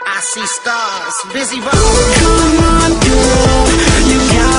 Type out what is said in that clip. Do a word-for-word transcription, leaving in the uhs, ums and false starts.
I see stars, busy rolling. Come on, girl, you got